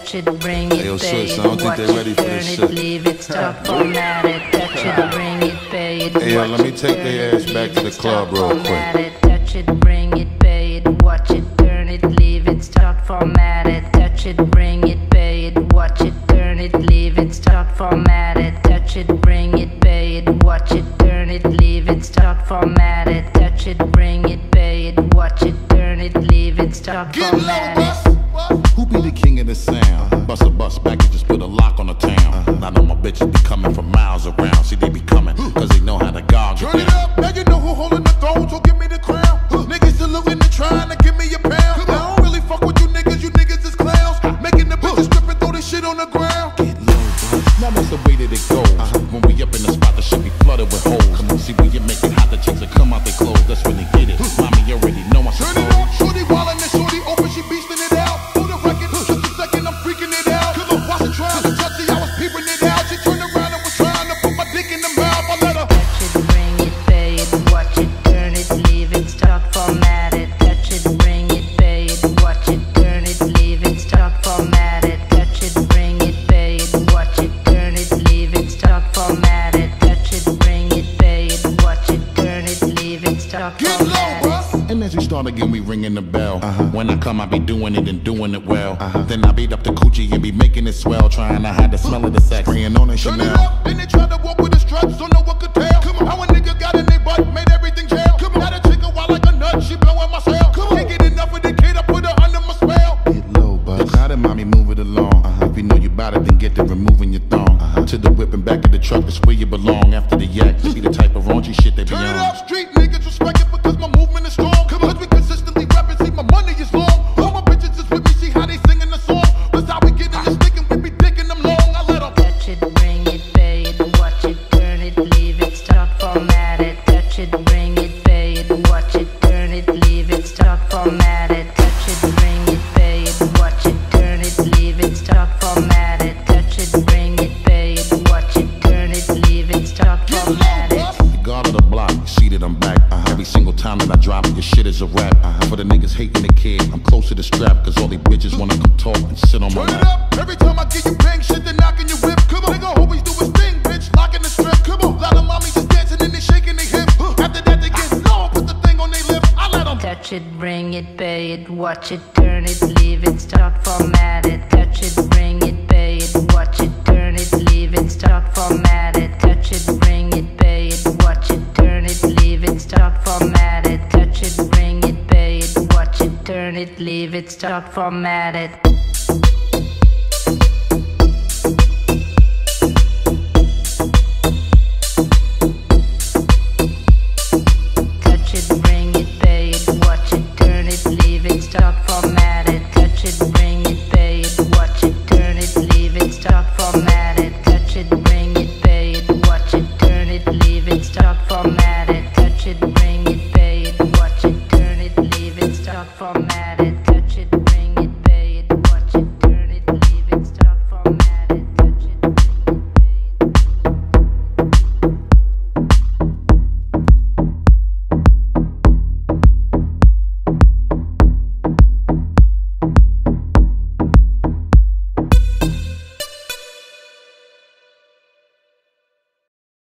touch it, bring it, pay it, watch it, turn it, leave it, stop, format it, touch it, bring it, pay it, hey, let me take their ass back to the club real quick. Touch it, bring it, pay it, watch it, turn it, leave it, start, format it, touch it, bring it, pay it, watch it, turn it, leave it, start, format it, touch it, bring it, pay it, watch it, turn it, leave it, start, format it, touch it, bring it, pay it, watch it, turn it, leave it, start, format it. Who be the king of the sound? Bust a bus back and just put a lock on the town. I know my bitches be coming from miles around. See, they be coming, cause they know how to gog it down. Turn it up, now you know who holding the throne, so give me the crown. Niggas saluting and trying to give me a pound. I don't really fuck with you niggas is clowns. Making the bitches strip and throw this shit on the ground. Get low, bro. Now that's the way that it goes. When we up in the spot, the shit be flooded with holes. Come on, see when you make it hot, the chicks will come out their clothes. That's when they get it. Mommy already know I Turn it up, shorty wildin' and shorty open, she beastin' it out. For the record, just a second, I'm freaking it out. Watch her trying to touch it, I was peeping it out. She turned around and was trying to put my dick in the mouth. I let her touch it, bring it, pay it, watch it, turn it, leave it, start, format it. Touch it, bring it, pay it, watch it, turn it, leave it, start, format it. Touch it, bring it, pay it, watch it, turn it, leave it, start, format it. Touch it, bring it, pay it, watch it, turn it, leave it, start, format it. and as you start again, we ringing the bell. When I come, I be doing it and doing it well. Then I beat up the coochie and be making it swell, trying to hide the smell of the sex, spraying on a turn it Chanel. up, then they try to walk with the struts, don't know what could tell. How a nigga got in their butt, made everything jail. Now the chick a wild like a nut, she blowing my cell. Can't get enough of the kid, I put her under my spell. Get low, bud. Now that mommy move it along. If you know you bout it, then get to removing your thong. To the whip and back of the truck, that's where you belong. After the yak, to be the type of raunchy shit they be Turn it on. up, street niggas respect it because my movement is strong. Cause we consistently rapping, see my money is long. All my bitches is with me, see how they singing the song. That's how we get in the stick and we be dicking them long. I let them touch it, bring it, pay it, watch it, turn it, leave it, start, format it. Touch it, bring it, pay it, watch it, turn it, leave it, start, format it. Touch it, bring it, pay it, watch it, turn it, leave it, start, format it. Touch it, bring it, pay it, watch it, turn it, leave it, start, format it. The guard of the block, you see that I'm back. Every single time that I drop it, your shit is a rap. For the niggas hating the kid, I'm close to the strap. Cause all these bitches wanna come talk and sit on my turn it lap. up, every time I get you bang shit, they knocking your whip. Come on, nigga always do his thing, bitch, locking the strip. Come on, lot of mommies is dancing and they shaking their hips. After that they get low, put the thing on their lips. I let them touch it, bring it, pay it, watch it, turn it, leave it, start, format it. Touch it, bring it, pay it, watch it, turn it, leave it, start, format it. Touch it, bring it, pay it, watch it, turn it, leave it, start, format it. Touch it, bring it, pay it, watch it, turn it, leave it, start, format it.